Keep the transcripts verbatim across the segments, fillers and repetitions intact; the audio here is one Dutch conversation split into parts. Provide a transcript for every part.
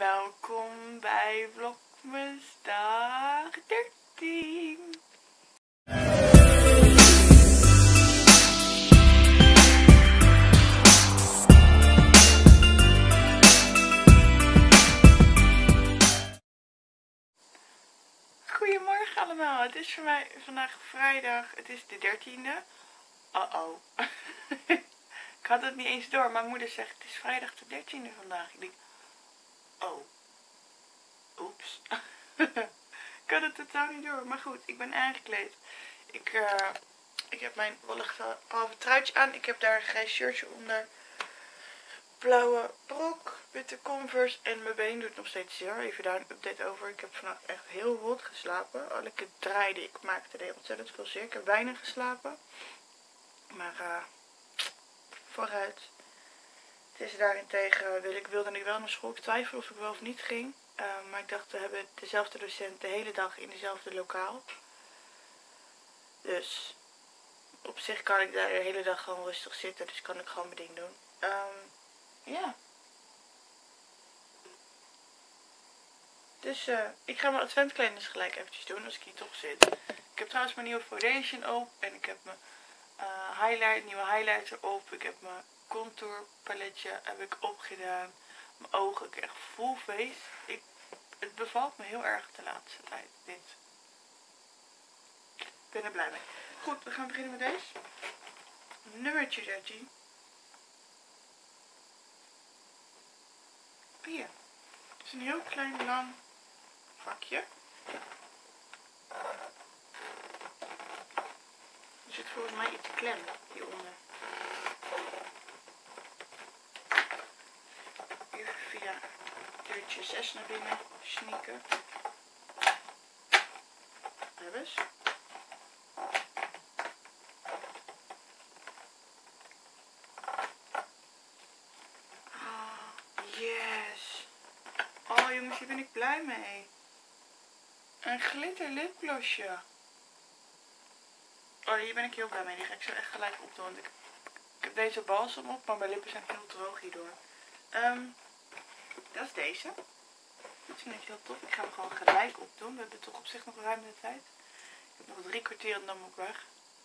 Welkom bij Vlogmas dag dertien. Goedemorgen allemaal, het is voor mij vandaag vrijdag, het is de dertiende. Oh oh. Ik had het niet eens door, mijn moeder zegt het is vrijdag de dertiende vandaag. Ik denk, oh. Oeps. Ik had het totaal niet door, maar goed, ik ben aangekleed. Ik, uh, ik heb mijn wollige halve truitje aan, ik heb daar een grijs shirtje onder. Blauwe broek, witte Converse en mijn been doet nog steeds zeer. Even daar een update over. Ik heb vannacht echt heel rot geslapen. Als ik het draaide, ik maakte er ontzettend veel zeer. Ik heb weinig geslapen. Maar uh, vooruit. Het is daarentegen, wil ik wilde ik wel naar school. Ik twijfel of ik wel of niet ging. Uh, maar ik dacht, we hebben dezelfde docent de hele dag in dezelfde lokaal. Dus op zich kan ik daar de hele dag gewoon rustig zitten. Dus kan ik gewoon mijn ding doen. Um, ja. Dus uh, ik ga mijn adventkalenders gelijk eventjes doen als ik hier toch zit. Ik heb trouwens mijn nieuwe foundation op. En ik heb mijn uh, highlight, nieuwe highlighter op. Ik heb mijn contour paletje heb ik opgedaan. Mijn ogen, ik echt full face. Ik, het bevalt me heel erg de laatste tijd. Dit. Ik ben er blij mee. Goed, we gaan beginnen met deze. Nummertje dertien. Hier. Het is een heel klein lang vakje. Er zit volgens mij iets klem hieronder. Even via deurtje zes naar binnen sneaken. Hebben ze. Yes. Oh jongens, hier ben ik blij mee. Een glitter lipglossje. Oh, hier ben ik heel blij mee. Die ga ik zo echt gelijk opdoen. Want ik, ik heb deze balsem op, maar mijn lippen zijn heel droog hierdoor. Um, dat is deze. Dat vind ik heel tof. Ik ga hem gewoon gelijk opdoen. We hebben toch op zich nog ruim de tijd. Ik heb nog drie kwartier en dan moet ik weg.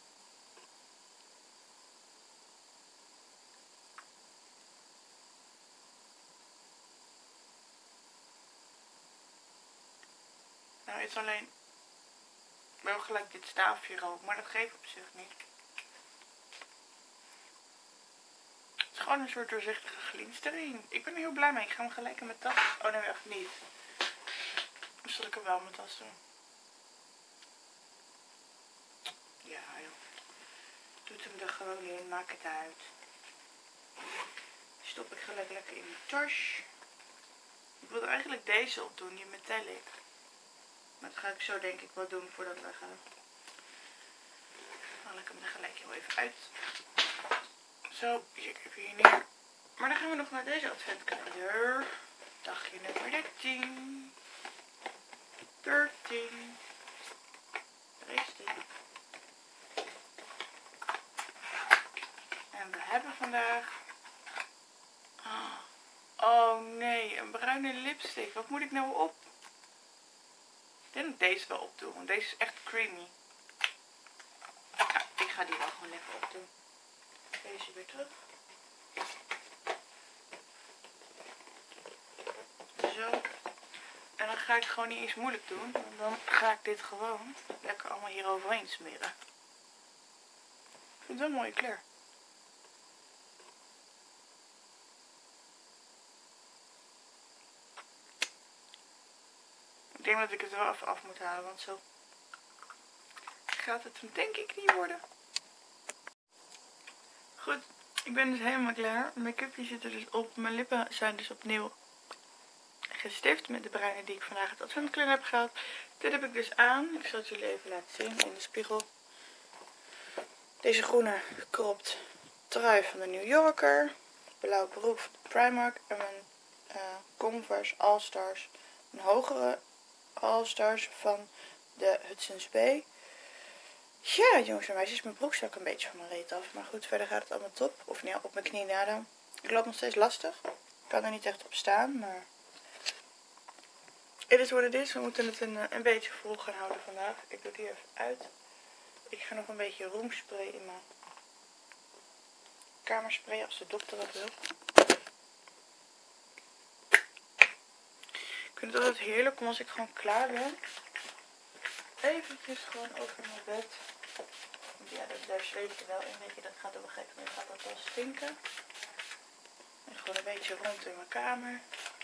Nou, het is alleen wel gelijk dit staafje rook, maar dat geeft op zich niet. Het is gewoon een soort doorzichtige glinstering. Ik ben er heel blij mee. Ik ga hem gelijk in mijn tas. Oh nee, echt niet. Dan zal ik hem wel in mijn tas doen. Ja, joh. Doet hem er gewoon in. Maak het uit. Stop ik gelijk lekker in mijn tas. Ik wilde eigenlijk deze opdoen, die metallic. Maar dat ga ik zo denk ik wel doen voordat we gaan. Dan haal ik hem er gelijk heel even uit. Zo, zet ik even hier neer. Maar dan gaan we nog naar deze adventkalender. Dagje nummer dertien. dertien. Daar is die. En we hebben vandaag... Oh nee, een bruine lipstick. Wat moet ik nou op? Ik denk dat ik deze wel opdoen, want deze is echt creamy. Ja, ik ga die wel gewoon lekker opdoen. Deze weer terug. Zo. En dan ga ik het gewoon niet eens moeilijk doen. Want dan ga ik dit gewoon lekker allemaal hier overheen smeren. Ik vind het wel een mooie kleur. Ik denk dat ik het wel even af moet halen, want zo gaat het hem denk ik niet worden. Goed, ik ben dus helemaal klaar. Mijn make-upje zit er dus op. Mijn lippen zijn dus opnieuw gestift met de bruine die ik vandaag het adventkalender heb gehaald. Dit heb ik dus aan. Ik zal het jullie even laten zien in de spiegel. Deze groene cropped trui van de New Yorker. Blauw broek van de Primark. En mijn uh, Converse All Stars. Een hogere All Stars van de Hudson's Bay. Ja, jongens en meisjes, mijn broek stak een beetje van mijn reet af. Maar goed, verder gaat het allemaal top. Of nee, op mijn knie na dan. Ik loop nog steeds lastig. Ik kan er niet echt op staan, maar Het is wat het is. We moeten het een, een beetje vol gaan houden vandaag. Ik doe het hier even uit. Ik ga nog een beetje roomspray in mijn kamer sprayen als de dokter dat wil. Ik vind het altijd heerlijk om als ik gewoon klaar ben. Eventjes gewoon over mijn bed. Ja, dat, daar zweet je wel in. Weet je, dat gaat op een gegeven moment gaat dat wel stinken. En gewoon een beetje rond in mijn kamer.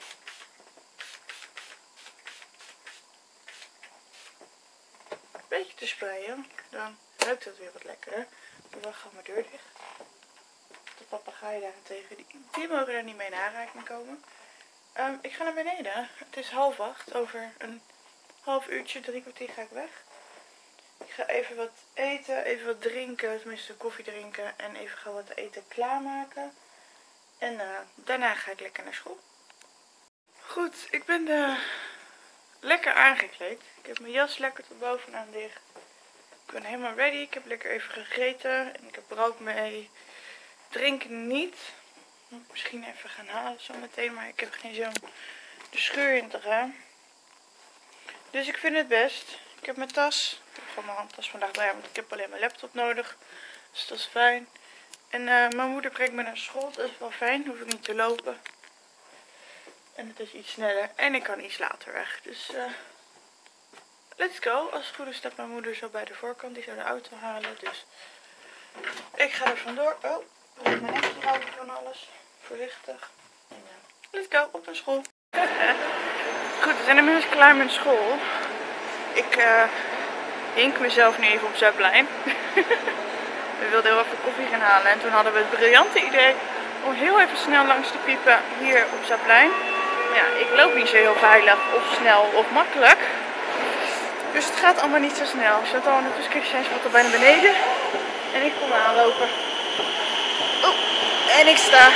Een beetje te sprayen. Dan ruikt het weer wat lekkerder. Doe wel gewoon mijn deur dicht. De papegaaien daarentegen, die, die mogen er niet mee in aanraking komen. Um, ik ga naar beneden. Het is half acht. Over een half uurtje, drie kwartier ga ik weg. Ik ga even wat eten, even wat drinken, tenminste koffie drinken en even gaan wat eten klaarmaken. En uh, daarna ga ik lekker naar school. Goed, ik ben uh, lekker aangekleed. Ik heb mijn jas lekker tot bovenaan dicht. Ik ben helemaal ready. Ik heb lekker even gegeten en ik heb brood mee. Drinken niet. Moet misschien even gaan halen zometeen, maar ik heb geen zin om de schuur in te gaan. Dus ik vind het best. Ik heb mijn tas. Ik heb gewoon mijn handtas vandaag bij, want ik heb alleen mijn laptop nodig. Dus dat is fijn. En uh, mijn moeder brengt me naar school. Dat is wel fijn. Hoef ik niet te lopen. En het is iets sneller. En ik kan iets later weg. Dus uh, let's go. Als het goed is staat mijn moeder zo bij de voorkant. Die zou de auto halen. Dus ik ga er vandoor. Oh, ik moet mijn nekje houden van alles. Voorzichtig. En, uh, let's go. Op naar school. Goed, we zijn inmiddels klaar met school. Ik uh, hink mezelf nu even op Zuidplein. We wilden heel even koffie gaan halen. En toen hadden we het briljante idee om heel even snel langs te piepen hier op Zuidplein. Maar ja, ik loop niet zo heel veilig of snel of makkelijk. Dus het gaat allemaal niet zo snel. Chantal en de kusjes zijn al bijna beneden. En ik kom aanlopen. Oh, en ik sta.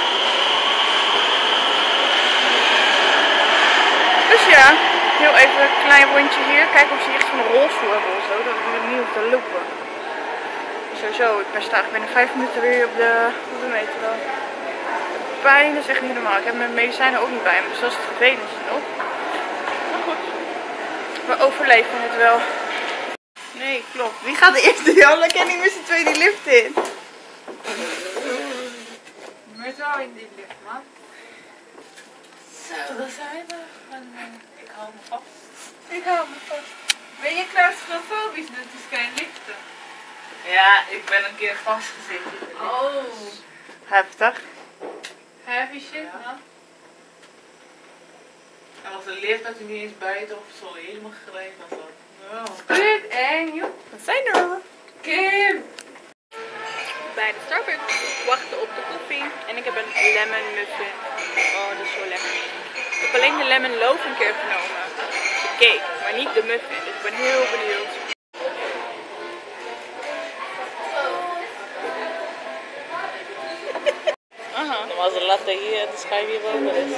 Dus ja, heel even een klein rondje hier. Kijken of ze echt van een rolstoel hebben of zo. Dat ik niet hoef te lopen. Sowieso, ik ben sta binnen vijf minuten weer op de, op de metro. De pijn is echt niet normaal. Ik heb mijn medicijnen ook niet bij me, dus dat is het vervelendste nog. Maar goed, we overleven het wel. Nee, klopt. Wie gaat de eerste? Ja, ik ken niet met z'n twee die lift in. Met jou in die lift, man. Zo, daar zijn we. En, uh, ik hou me vast. Ik hou me vast. Ben je claustrofobisch, dus het is geen liften? Ja, ik ben een keer vastgezeten. Oh. Heftig. Heavy shit, ja. Man. En was de lift dat u niet eens buiten of zo helemaal geregeld had. Oh. Goed, en joh. We zijn er. Kim. Bij de Starbucks wachten op de koffie. En ik heb een lemon muffin. Oh, dat is zo lekker. Ik heb alleen de lemon loaf een keer genomen. De cake, maar niet de muffin. Dus ik ben heel benieuwd. Aha. Dan was de latte hier en de schijf hier boven is.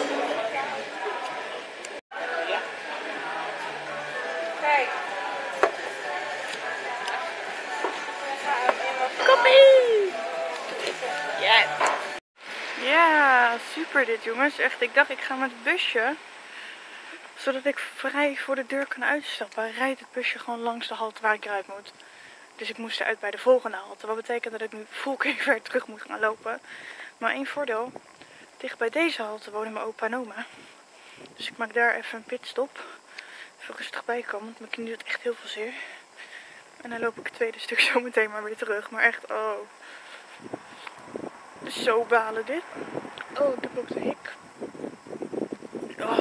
Ja. Kijk. Koffie! Ja. Ja, super dit jongens. Echt, ik dacht ik ga met het busje. Zodat ik vrij voor de deur kan uitstappen. Rijdt het busje gewoon langs de halte waar ik eruit moet. Dus ik moest eruit bij de volgende halte. Wat betekent dat ik nu vol keer ver terug moet gaan lopen. Maar één voordeel. Dicht bij deze halte wonen mijn opa en oma. Dus ik maak daar even een pitstop. Even rustig bij komen, want mijn knie doet echt heel veel zeer. En dan loop ik het tweede stuk zo meteen maar weer terug. Maar echt, oh. Zo balen dit. Oh, ik heb ook de hik. Oh.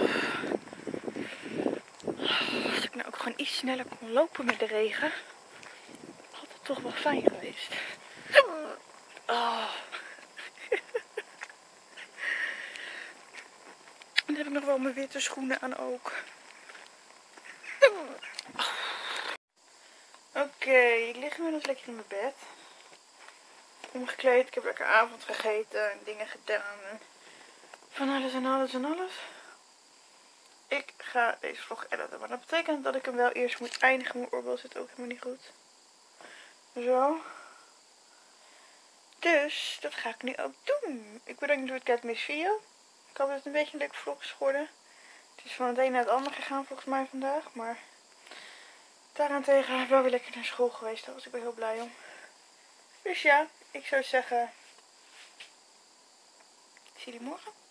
Als ik nou ook gewoon iets sneller kon lopen met de regen, had het toch wel fijn geweest. Oh. En dan heb ik nog wel mijn witte schoenen aan ook. Oké, okay, ik lig inmiddels lekker in mijn bed. Omgekleed, ik heb lekker avond gegeten en dingen gedaan. En van alles en alles en alles. Ik ga deze vlog editen, maar dat betekent dat ik hem wel eerst moet eindigen. Mijn oorbel zit ook helemaal niet goed. Zo. Dus, dat ga ik nu ook doen. Ik bedank voor het kijken naar deze video. Ik hoop dat het een beetje een leuke vlog is geworden. Het is van het een naar het ander gegaan volgens mij vandaag. Maar daarentegen wel weer lekker naar school geweest. Daar was ik wel heel blij om. Dus ja, ik zou zeggen... Ik zie jullie morgen.